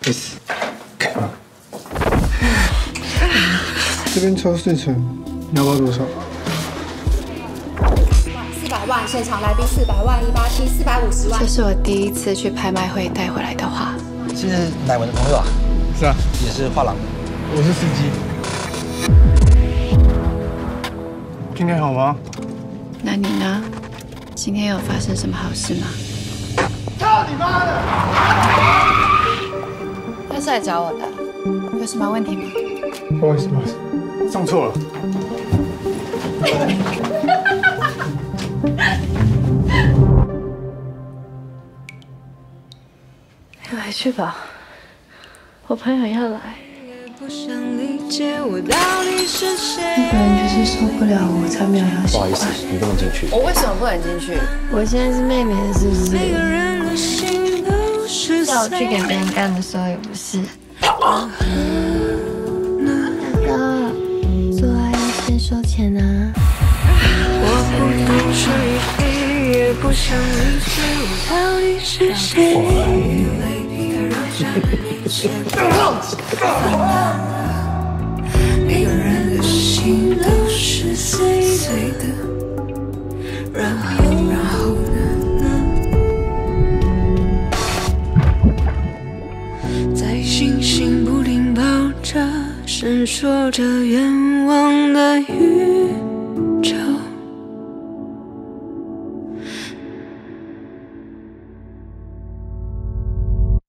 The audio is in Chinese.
没事。这边抽4成，你要包多少 ？400万，现场来宾400万，187，450万。 这是我第一次去拍卖会带回来的画。 是乃文的朋友啊？ 是啊， 也是画廊的。 我是司机。今天好吗？ 那你呢？今天有发生什么好事吗？ 操你妈的！ 他是来找我的，有什么问题吗？ 不好意思，不好意思，上错了。 来去吧，我朋友要来。那个人就是受不了我，才没有要喜欢。 不好意思，你不能进去。 我为什么不能进去？我现在是妹妹的，是不是？叫我去给别人干的时候也不是。大哥，做爱要先收钱啊！我不懂是非，也不想理解我到底是谁。每个人的心都是碎碎的，然后呢？在星星不停爆炸，闪烁着愿望的雨。